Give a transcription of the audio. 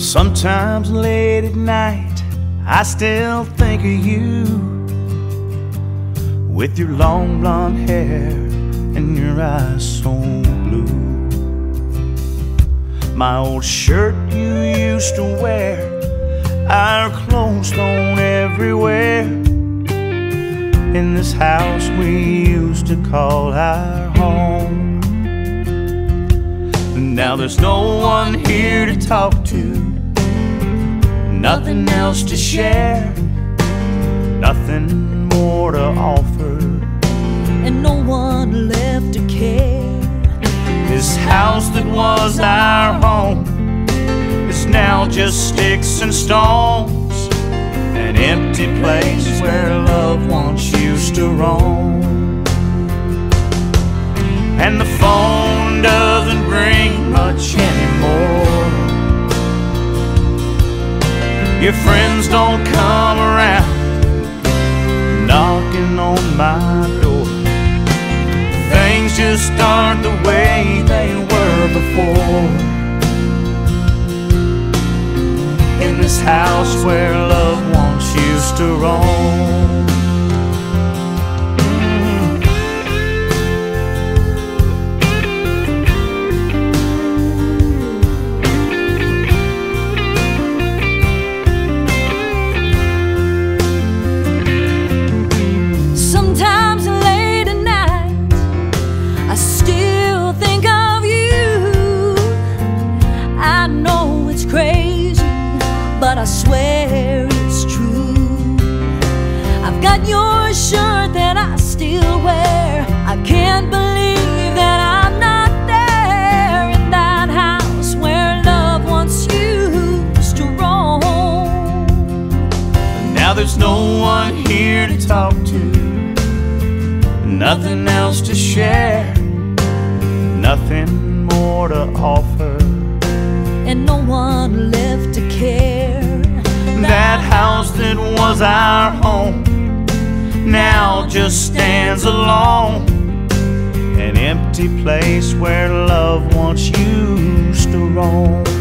Sometimes late at night I still think of you, with your long blonde hair and your eyes so blue. My old shirt you used to wear, our clothes thrown everywhere, in this house we used to call our home. Now there's no one here to talk to, nothing else to share, nothing more to offer, and no one left to care. This house that was our home is now just sticks and stones, an empty place where love once used to roam. And the phone doesn't ring much anymore, your friends don't come around knocking on my door. Things just aren't the way they were before, in this house where love once used to roam. But I swear it's true. I've got your shirt that I still wear. I can't believe that I'm not there, in that house where love once used to roam. Now there's no one here to talk to, nothing else to share, nothing more to offer, and no one left to care. That house that was our home now just stands alone, an empty place where love once used to roam.